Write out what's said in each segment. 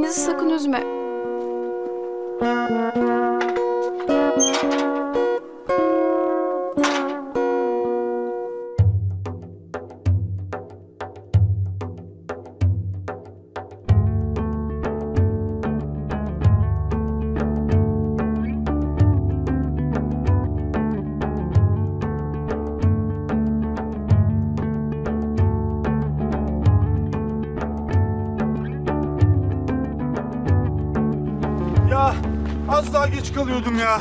annenizi sakın üzme. Ya az daha geç kalıyordum ya.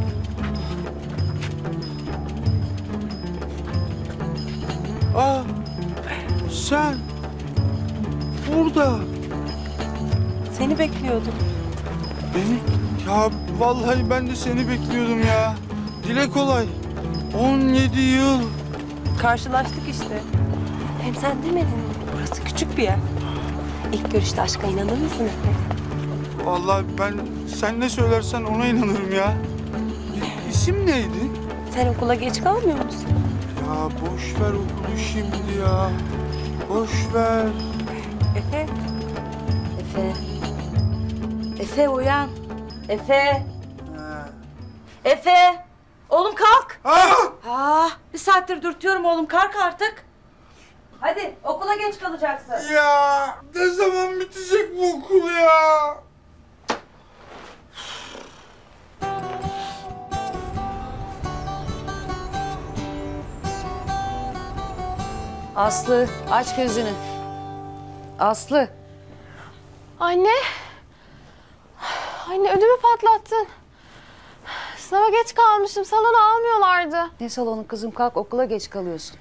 Aa, sen burada. Seni bekliyordum. Beni? Ya vallahi ben de seni bekliyordum ya. Dile kolay. 17 yıl. Karşılaştık işte. Hem sen demedin mi? Burası küçük bir yer. İlk görüşte aşka inanır mısın Efe? Vallahi ben sen ne söylersen ona inanırım ya. İsim neydi? Sen okula geç kalmıyor musun? Ya boş ver okulu şimdi ya. Boş ver. Efe. Efe. Efe uyan. Efe. Ha. Efe. Oğlum kalk. Ah! Bir saattir dürtüyorum oğlum, kalk artık. Hadi okula geç kalacaksın. Ya ne zaman bitecek bu okul ya? Aslı aç gözünü. Aslı. Anne. Anne ödümü patlattın. Sınava geç kalmışım. Salona almıyorlardı. Ne salonu kızım, kalk, okula geç kalıyorsun.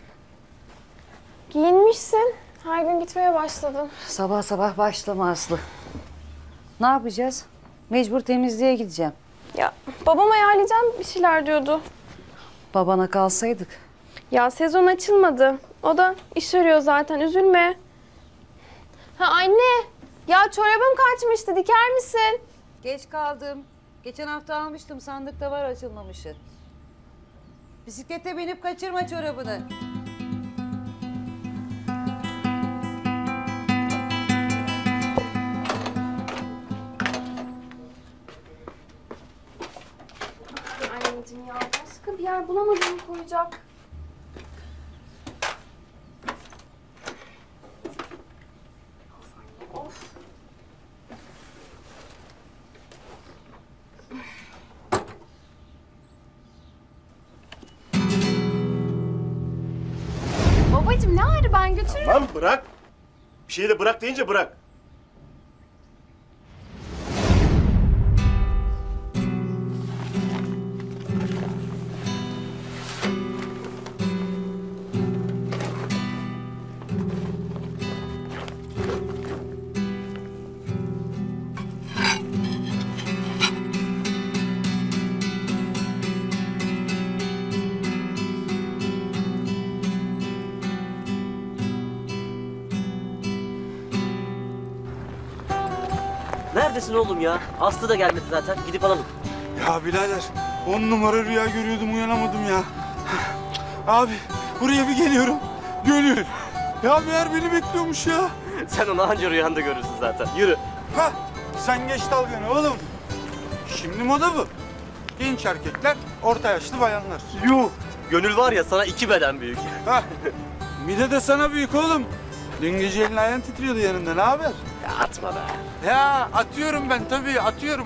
Giyinmişsin. Her gün gitmeye başladım. Sabah sabah başlama Aslı. Ne yapacağız? Mecbur temizliğe gideceğim. Ya babam ayarlayacağım bir şeyler diyordu. Babana kalsaydık. Ya sezon açılmadı. O da iş arıyor zaten. Üzülme. Ha anne. Ya çorabım kaçmıştı. Diker misin? Geç kaldım. Geçen hafta almıştım, sandıkta var açılmamışı. Bisiklete binip kaçırma çorabını. Anneciğim ya başka bir yer bulamadım koyacak. Of anne of. Babacığım ne ağrı, ben götürürüm. Tamam bırak. Bir şeyi de bırak deyince bırak. Neredesin oğlum ya? Aslı da gelmedi zaten. Gidip alalım. Ya birader 10 numara rüya görüyordum, uyanamadım ya. Abi buraya bir geliyorum. Gönül. Ya meğer beni bekliyormuş ya. Sen onu anca rüyanda görürsün zaten. Yürü. Ha, sen geç dalganı oğlum. Şimdi moda bu. Genç erkekler, orta yaşlı bayanlar. Yuh! Gönül var ya sana 2 beden büyük. Ha, mide de sana büyük oğlum. Dün gece elin ayağın titriyordu yanında, ne haber? Ya atma be. Ya atıyorum ben tabii, atıyorum.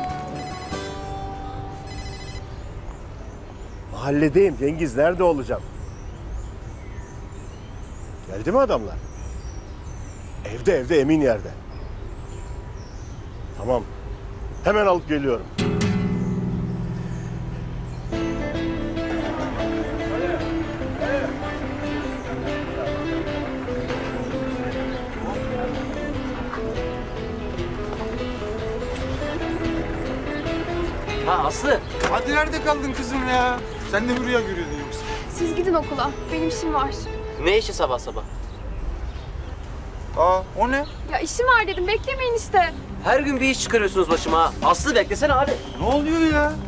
Mahalledeyim Cengiz. Nerede olacağım? Geldi mi adamlar? Evde emin yerde. Tamam. Hemen alıp geliyorum. Ha Aslı. Hadi nerede kaldın kızım ya? Sen de mi rüya görüyordun yoksa? Siz gidin okula. Benim işim var. Ne işi sabah sabah? Aa, o ne? Ya işim var dedim. Beklemeyin işte. Her gün bir iş çıkarıyorsunuz başıma ha. Aslı beklesene hadi. Ne oluyor ya?